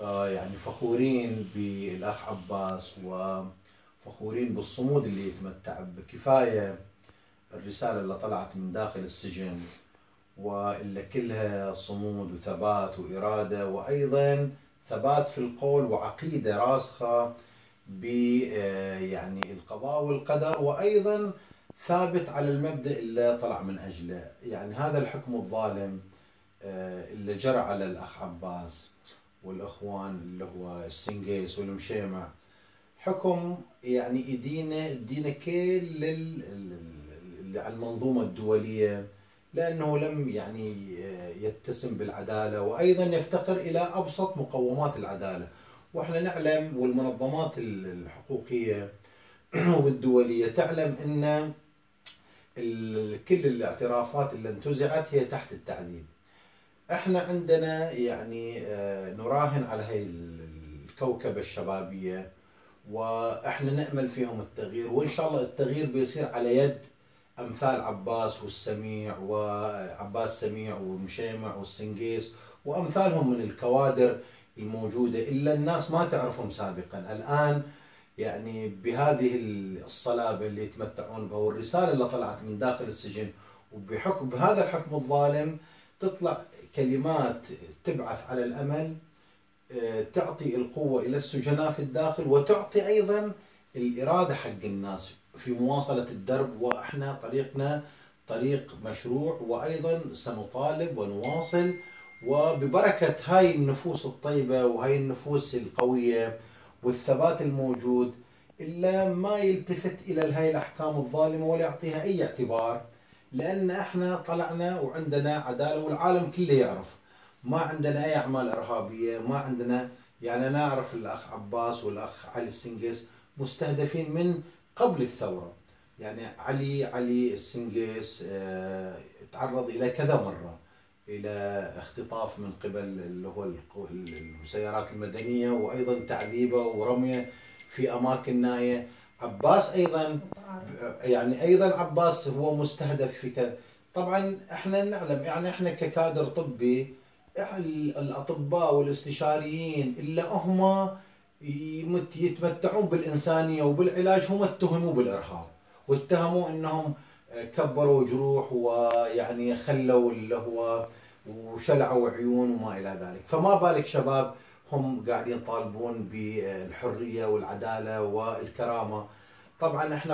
يعني فخورين بالأخ عباس وفخورين بالصمود اللي يتمتع بكفاية. الرسالة اللي طلعت من داخل السجن وإلا كلها صمود وثبات وإرادة، وأيضا ثبات في القول وعقيدة راسخة ب يعني القضاء والقدر، وأيضا ثابت على المبدأ اللي طلع من أجله. يعني هذا الحكم الظالم اللي جرى على الأخ عباس والإخوان اللي هو السنقيس والمشيمع، حكم يعني يدينا كل المنظومة الدولية، لأنه لم يعني يتسم بالعدالة، وأيضا يفتقر إلى أبسط مقومات العدالة. وإحنا نعلم والمنظمات الحقوقية والدولية تعلم أن كل الاعترافات اللي انتزعت هي تحت التعذيب. احنا عندنا يعني نراهن على هاي الكوكبة الشبابية، واحنا نأمل فيهم التغيير، وان شاء الله التغيير بيصير على يد امثال عباس والسميع وعباس سميع ومشيمع والسنقيس وامثالهم من الكوادر الموجودة إلا الناس ما تعرفهم سابقا. الآن يعني بهذه الصلابة اللي يتمتعون بها والرسالة اللي طلعت من داخل السجن، وبحكم بهذا الحكم الظالم تطلع كلمات تبعث على الأمل، تعطي القوة إلى السجناء في الداخل، وتعطي أيضا الإرادة حق الناس في مواصلة الدرب. وإحنا طريقنا طريق مشروع، وأيضا سنطالب ونواصل، وببركة هاي النفوس الطيبة وهاي النفوس القوية والثبات الموجود، إلا ما يلتفت إلى هاي الأحكام الظالمة ولا يعطيها أي اعتبار، لأن إحنا طلعنا وعندنا عدالة والعالم كله يعرف. ما عندنا أي أعمال إرهابية، ما عندنا يعني. أنا أعرف الأخ عباس والأخ علي السنقيس مستهدفين من قبل الثورة. يعني علي السنقيس تعرض إلى كذا مرة إلى اختطاف من قبل اللي هو السيارات المدنية، وأيضا تعذيبه ورميه في أماكن نائية. عباس أيضا يعني عباس هو مستهدف في كذا. طبعا احنا نعلم، يعني احنا ككادر طبي، الأطباء والاستشاريين إلا هم يتمتعون بالإنسانية وبالعلاج، هم اتهموا بالإرهاب واتهموا أنهم كبروا جروح ويعني خلوا اللي هو وشلعوا عيون وما إلى ذلك. فما بالك شباب هم قاعدين يطالبون بالحرية والعدالة والكرامة. طبعا احنا